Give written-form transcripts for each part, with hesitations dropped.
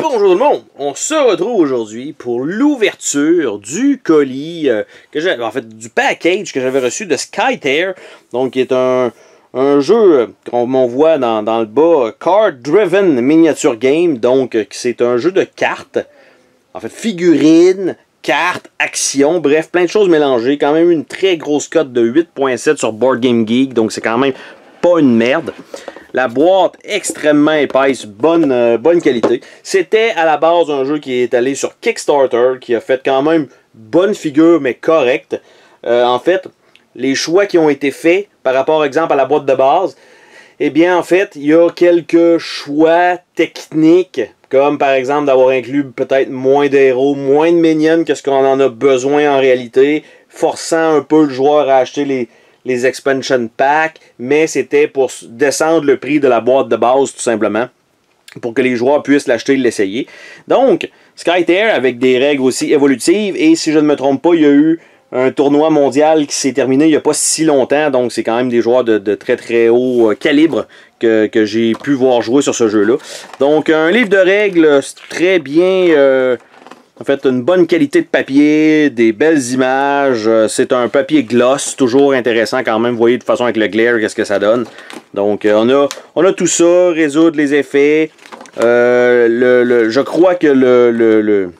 Bonjour tout le monde, on se retrouve aujourd'hui pour l'ouverture du colis, du package que j'avais reçu de Skytear, donc qui est un jeu qu'on voit dans le bas, Card Driven Miniature Game, donc c'est un jeu de cartes, en fait figurines, cartes, actions, bref plein de choses mélangées, quand même une très grosse cote de 8.7 sur Board Game Geek, donc c'est quand même pas une merde. La boîte extrêmement épaisse, bonne qualité. C'était à la base un jeu qui est allé sur Kickstarter, qui a fait quand même bonne figure, mais correcte. En fait, les choix qui ont été faits par rapport, exemple, à la boîte de base, eh bien, en fait, il y a quelques choix techniques, comme par exemple d'avoir inclus peut-être moins d'héros, moins de minions que ce qu'on en a besoin en réalité, forçant un peu le joueur à acheter les expansion packs, mais c'était pour descendre le prix de la boîte de base tout simplement, pour que les joueurs puissent l'acheter et l'essayer. Donc, Skytear avec des règles aussi évolutives, et si je ne me trompe pas, il y a eu un tournoi mondial qui s'est terminé il n'y a pas si longtemps, donc c'est quand même des joueurs de très très haut calibre que j'ai pu voir jouer sur ce jeu-là. Donc, un livre de règles très bien... En fait, une bonne qualité de papier, des belles images, c'est un papier gloss, toujours intéressant quand même, vous voyez de toute façon avec le glare, qu'est-ce que ça donne. Donc on a tout ça, résoudre les effets, je crois que le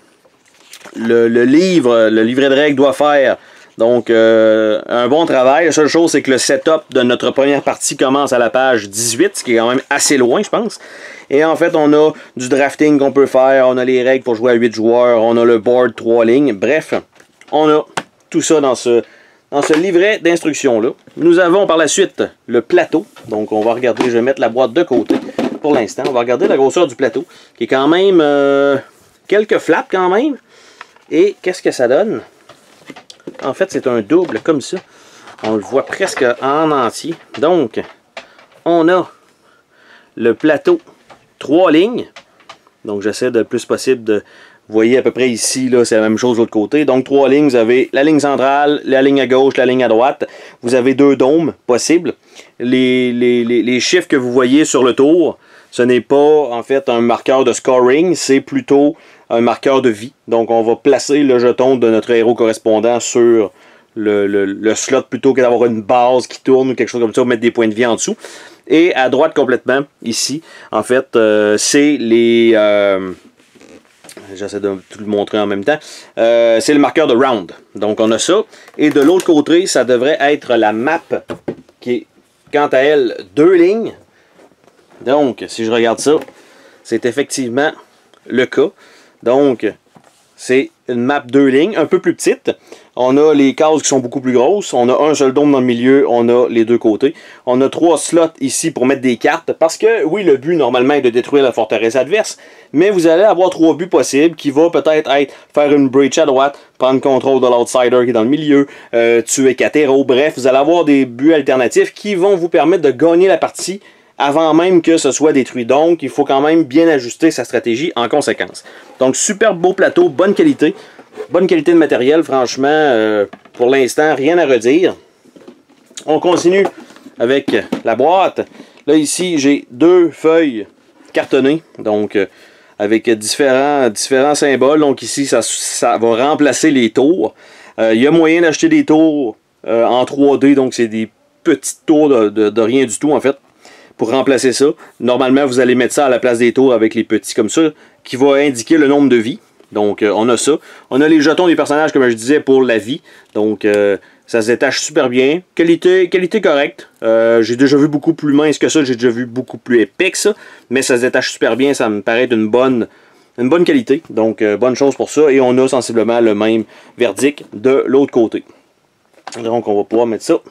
livret de règles doit faire donc un bon travail. La seule chose, c'est que le setup de notre première partie commence à la page 18, ce qui est quand même assez loin, je pense. Et en fait, on a du drafting qu'on peut faire, on a les règles pour jouer à 8 joueurs, on a le board 3 lignes. Bref, on a tout ça dans ce livret d'instructions-là. Nous avons par la suite le plateau. Donc, on va regarder, je vais mettre la boîte de côté pour l'instant. On va regarder la grosseur du plateau, qui est quand même quelques flaps quand même. Et qu'est-ce que ça donne? En fait, c'est un double comme ça. On le voit presque en entier. Donc, on a le plateau 3 lignes. Donc, j'essaie le plus possible de... Vous voyez à peu près ici, là, c'est la même chose de l'autre côté. Donc, 3 lignes, vous avez la ligne centrale, la ligne à gauche, la ligne à droite. Vous avez 2 dômes possibles. Les chiffres que vous voyez sur le tour, ce n'est pas, en fait, un marqueur de scoring. C'est plutôt un marqueur de vie. Donc, on va placer le jeton de notre héros correspondant sur le slot plutôt que d'avoir une base qui tourne ou quelque chose comme ça, ou mettre des points de vie en dessous. Et à droite complètement, ici, en fait, c'est les... J'essaie de tout le montrer en même temps. C'est le marqueur de round. Donc, on a ça. Et de l'autre côté, ça devrait être la map qui est, quant à elle, 2 lignes. Donc, si je regarde ça, c'est effectivement le cas. Donc, c'est une map 2 lignes, un peu plus petite. On a les cases qui sont beaucoup plus grosses. On a un seul dôme dans le milieu. On a les deux côtés. On a 3 slots ici pour mettre des cartes. Parce que, oui, le but, normalement, est de détruire la forteresse adverse. Mais vous allez avoir 3 buts possibles qui vont peut-être être faire une breach à droite, prendre contrôle de l'outsider qui est dans le milieu, tuer 4 héros. Bref, vous allez avoir des buts alternatifs qui vont vous permettre de gagner la partie avant même que ce soit détruit. Donc, il faut quand même bien ajuster sa stratégie en conséquence. Donc, super beau plateau, bonne qualité. Bonne qualité de matériel, franchement, pour l'instant, rien à redire. On continue avec la boîte. Là, ici, j'ai 2 feuilles cartonnées, donc avec différents symboles. Donc ici, ça va remplacer les tours. Il y a moyen d'acheter des tours en 3D, donc c'est des petits tours de rien du tout, en fait, pour remplacer ça. Normalement, vous allez mettre ça à la place des tours avec les petits comme ça, qui va indiquer le nombre de vies. Donc, on a ça. On a les jetons des personnages, comme je disais, pour la vie. Donc, ça se détache super bien. Qualité correcte. J'ai déjà vu beaucoup plus mince que ça. J'ai déjà vu beaucoup plus épais que ça. Mais ça se détache super bien. Ça me paraît d'une bonne qualité. Donc, bonne chose pour ça. Et on a sensiblement le même verdict de l'autre côté. Donc, on va pouvoir mettre ça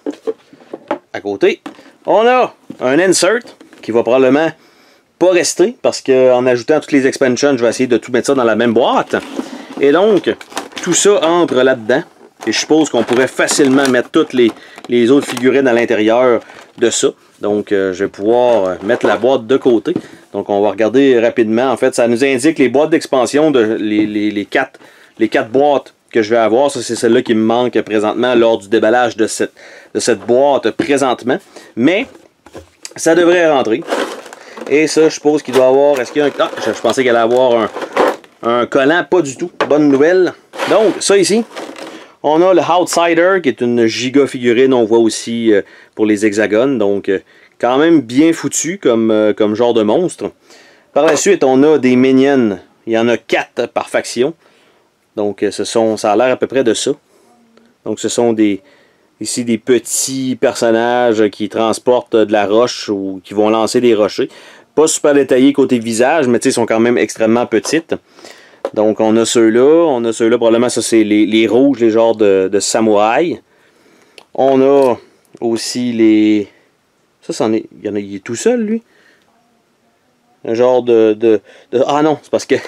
à côté. On a un insert qui va probablement pas rester, parce qu'en ajoutant toutes les expansions, je vais essayer de tout mettre ça dans la même boîte. Et donc, tout ça entre là-dedans. Et je suppose qu'on pourrait facilement mettre toutes les autres figurines à l'intérieur de ça. Donc, je vais pouvoir mettre la boîte de côté. Donc, on va regarder rapidement. En fait, ça nous indique les boîtes d'expansion, les quatre boîtes que je vais avoir. Ça, c'est celle-là qui me manque présentement lors du déballage de cette boîte présentement. Mais, ça devrait rentrer. Et ça, je suppose qu'il doit avoir... Est-ce qu'il y a un... Ah, je pensais qu'il allait avoir un collant. Pas du tout. Bonne nouvelle. Donc, ça ici, on a le Outsider, qui est une giga figurine. On voit aussi pour les hexagones. Donc, quand même bien foutu comme genre de monstre. Par la suite, on a des minions. Il y en a 4 par faction. Donc, ça a l'air à peu près de ça. Donc, ce sont ici des petits personnages qui transportent de la roche ou qui vont lancer des rochers. Pas super détaillés côté visage, mais ils sont quand même extrêmement petites. Donc, on a ceux-là. Probablement, ça, c'est les rouges, les genres de samouraïs. On a aussi les... Ça, c'en est... Il est tout seul, lui. Un genre Ah non, c'est parce que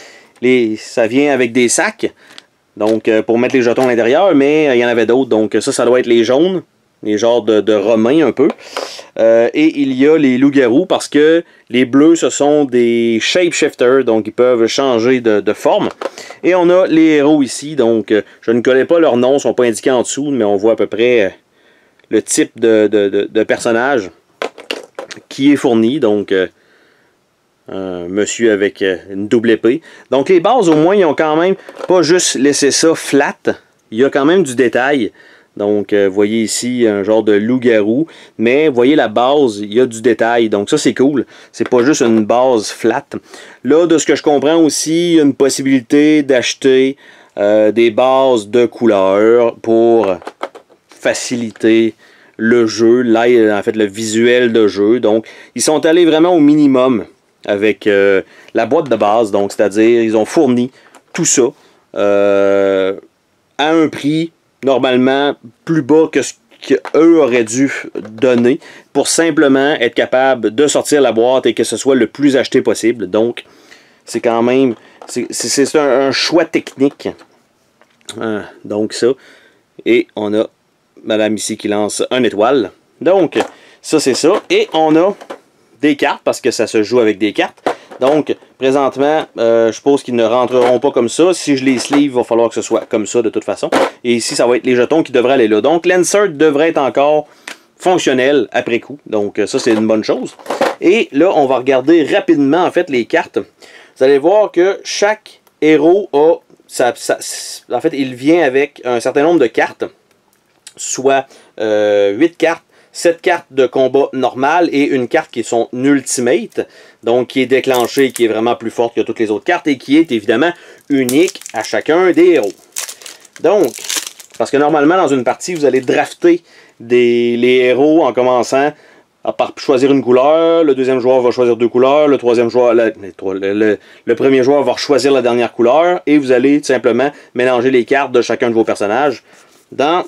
ça vient avec des sacs. Donc, pour mettre les jetons à l'intérieur, mais il y en avait d'autres. Donc, ça doit être les jaunes. Les genres de romains, un peu. Et il y a les loups-garous, parce que les bleus, ce sont des shapeshifters. Donc, ils peuvent changer de forme. Et on a les héros ici. Donc, je ne connais pas leurs noms. Ils ne sont pas indiqués en dessous, mais on voit à peu près le type de personnage qui est fourni. Donc, un monsieur avec une double épée. Donc les bases, au moins, ils ont quand même pas juste laissé ça flat. Il y a quand même du détail. Donc, vous voyez ici un genre de loup-garou. Mais, vous voyez la base, il y a du détail. Donc ça, c'est cool. C'est pas juste une base flat. Là, de ce que je comprends aussi, il y a une possibilité d'acheter des bases de couleurs pour faciliter le jeu. Là, en fait, le visuel de jeu. Donc, ils sont allés vraiment au minimum avec la boîte de base, donc c'est-à-dire ils ont fourni tout ça à un prix normalement plus bas que ce qu'eux auraient dû donner pour simplement être capable de sortir la boîte et que ce soit le plus acheté possible. Donc c'est quand même c'est un choix technique. Donc ça, et on a madame ici qui lance une étoile. Donc ça c'est ça, et on a des cartes, parce que ça se joue avec des cartes. Donc, présentement, je suppose qu'ils ne rentreront pas comme ça. Si je les sleeve, il va falloir que ce soit comme ça de toute façon. Et ici, ça va être les jetons qui devraient aller là. Donc, l'insert devrait être encore fonctionnel après coup. Donc, ça, c'est une bonne chose. Et là, on va regarder rapidement, en fait, les cartes. Vous allez voir que chaque héros a... en fait, il vient avec un certain nombre de cartes. Soit 8 cartes. 7 cartes de combat normal et une carte qui est son ultimate, donc qui est déclenchée, qui est vraiment plus forte que toutes les autres cartes et qui est évidemment unique à chacun des héros. Donc, parce que normalement dans une partie, vous allez drafter les héros en commençant par choisir une couleur, le deuxième joueur va choisir 2 couleurs, le troisième joueur, le premier joueur va choisir la dernière couleur et vous allez tout simplement mélanger les cartes de chacun de vos personnages dans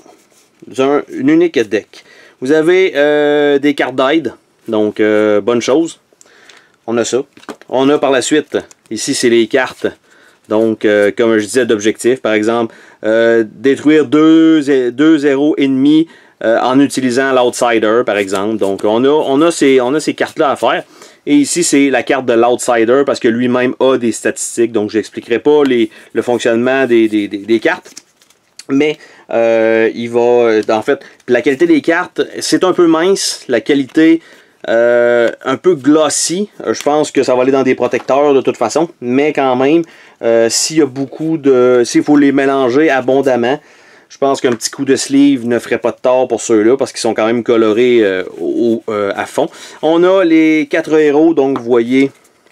une unique deck. Vous avez des cartes d'aide, donc bonne chose. On a ça. On a par la suite, ici c'est les cartes, donc comme je disais d'objectif, par exemple, détruire 2 héros ennemis en utilisant l'Outsider, par exemple. Donc on a ces cartes-là à faire. Et ici c'est la carte de l'Outsider, parce que lui-même a des statistiques, donc je n'expliquerai pas le fonctionnement des cartes. Mais il va, en fait, la qualité des cartes, c'est un peu mince, la qualité un peu glossy. Je pense que ça va aller dans des protecteurs de toute façon, mais quand même, s'il y a beaucoup de, s'il faut les mélanger abondamment, je pense qu'un petit coup de sleeve ne ferait pas de tort pour ceux-là, parce qu'ils sont quand même colorés à fond. On a les 4 héros, donc vous voyez,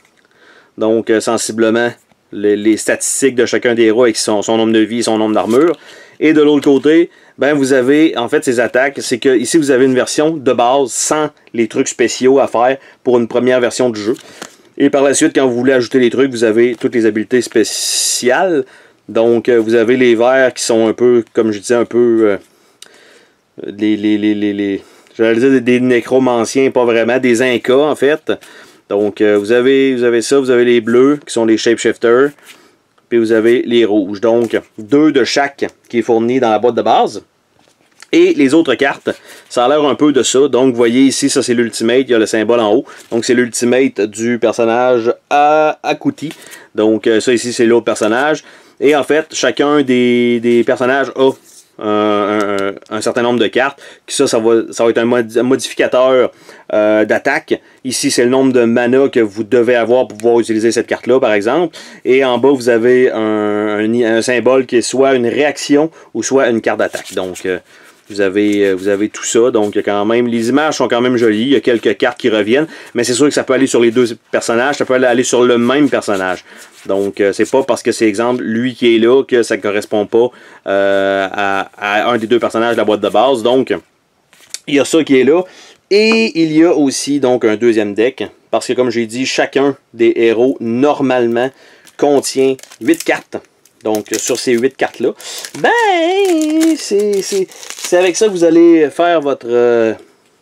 donc sensiblement, les statistiques de chacun des héros avec son nombre de vie et son nombre d'armure. Et de l'autre côté, ben vous avez en fait ces attaques. C'est que ici vous avez une version de base sans les trucs spéciaux à faire pour une première version du jeu. Et par la suite, quand vous voulez ajouter les trucs, vous avez toutes les habiletés spéciales. Donc vous avez les verts qui sont un peu, comme je disais, un peu j'allais dire des nécromanciens, pas vraiment, des incas en fait. Donc vous avez ça, vous avez les bleus qui sont les shapeshifters. Puis vous avez les rouges. Donc, 2 de chaque qui est fourni dans la boîte de base. Et les autres cartes, ça a l'air un peu de ça. Donc, vous voyez ici, ça c'est l'ultimate. Il y a le symbole en haut. Donc, c'est l'ultimate du personnage Akuti. Donc, ça ici, c'est l'autre personnage. Et en fait, chacun des personnages a un certain nombre de cartes. Ça va être un modificateur d'attaque. Ici, c'est le nombre de mana que vous devez avoir pour pouvoir utiliser cette carte-là, par exemple. Et en bas, vous avez un symbole qui est soit une réaction ou soit une carte d'attaque. Donc, vous avez tout ça. Donc, quand même, les images sont quand même jolies. Il y a quelques cartes qui reviennent. Mais c'est sûr que ça peut aller sur les deux personnages. Ça peut aller sur le même personnage. Donc, c'est pas parce que c'est, exemple, lui qui est là que ça ne correspond pas à un des deux personnages de la boîte de base. Donc, il y a ça qui est là. Et il y a aussi donc un deuxième deck. Parce que, comme j'ai dit, chacun des héros, normalement, contient 8 cartes. Donc, sur ces 8 cartes-là, ben, c'est avec ça que vous allez faire votre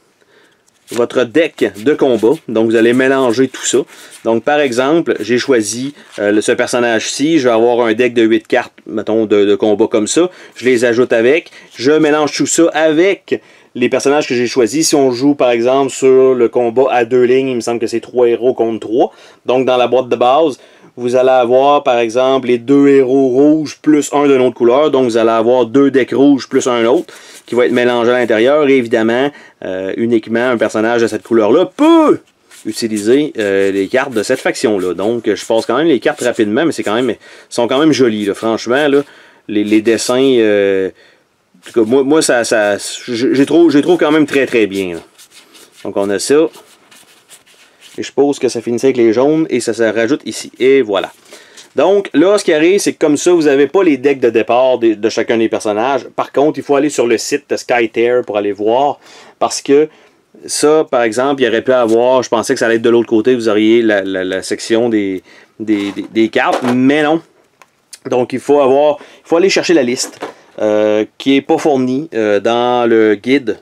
deck de combat. Donc, vous allez mélanger tout ça. Donc, par exemple, j'ai choisi ce personnage-ci. Je vais avoir un deck de 8 cartes, mettons, de combat comme ça. Je les ajoute avec. Je mélange tout ça avec les personnages que j'ai choisis. Si on joue, par exemple, sur le combat à 2 lignes, il me semble que c'est 3 héros contre 3. Donc, dans la boîte de base, vous allez avoir, par exemple, les 2 héros rouges plus un d'une autre couleur. Donc, vous allez avoir 2 decks rouges plus un autre qui va être mélangé à l'intérieur. Et évidemment, uniquement un personnage de cette couleur-là peut utiliser les cartes de cette faction-là. Donc, je passe quand même les cartes rapidement, mais sont quand même jolies. Là. Franchement, là, les dessins... en tout cas, moi j'ai trouve quand même très très bien. Là. Donc, on a ça. Et je suppose que ça finissait avec les jaunes et ça se rajoute ici. Et voilà. Donc là, ce qui arrive, c'est que comme ça, vous n'avez pas les decks de départ de chacun des personnages. Par contre, il faut aller sur le site de Skytear pour aller voir. Parce que ça, par exemple, il aurait pu avoir, je pensais que ça allait être de l'autre côté, vous auriez la section des cartes, mais non. Donc il faut aller chercher la liste qui n'est pas fournie dans le guide.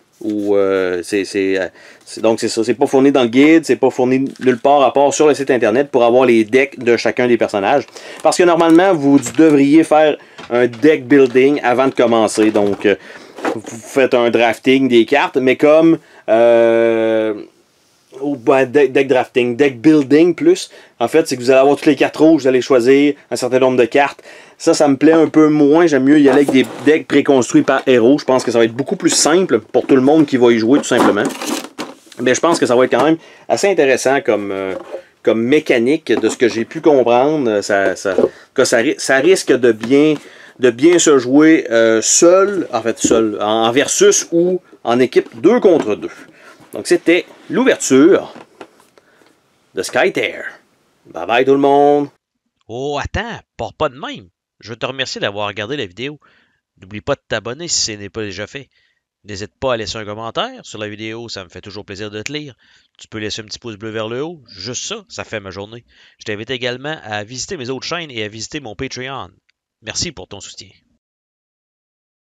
Donc c'est ça, c'est pas fourni dans le guide, c'est pas fourni nulle part à part sur le site internet pour avoir les decks de chacun des personnages. Parce que normalement, vous devriez faire un deck building avant de commencer. Donc vous faites un drafting des cartes, mais comme deck drafting, deck building plus, en fait, c'est que vous allez avoir toutes les cartes rouges, vous allez choisir un certain nombre de cartes. Ça me plaît un peu moins. J'aime mieux y aller avec des decks préconstruits par héros. Je pense que ça va être beaucoup plus simple pour tout le monde qui va y jouer, tout simplement. Mais je pense que ça va être quand même assez intéressant comme mécanique de ce que j'ai pu comprendre. Ça risque de bien se jouer seul, en versus ou en équipe 2 contre 2. Donc c'était l'ouverture de Skytear. Bye bye tout le monde! Oh, attends, pars pas de même. Je veux te remercier d'avoir regardé la vidéo. N'oublie pas de t'abonner si ce n'est pas déjà fait. N'hésite pas à laisser un commentaire sur la vidéo, ça me fait toujours plaisir de te lire. Tu peux laisser un petit pouce bleu vers le haut, juste ça fait ma journée. Je t'invite également à visiter mes autres chaînes et à visiter mon Patreon. Merci pour ton soutien.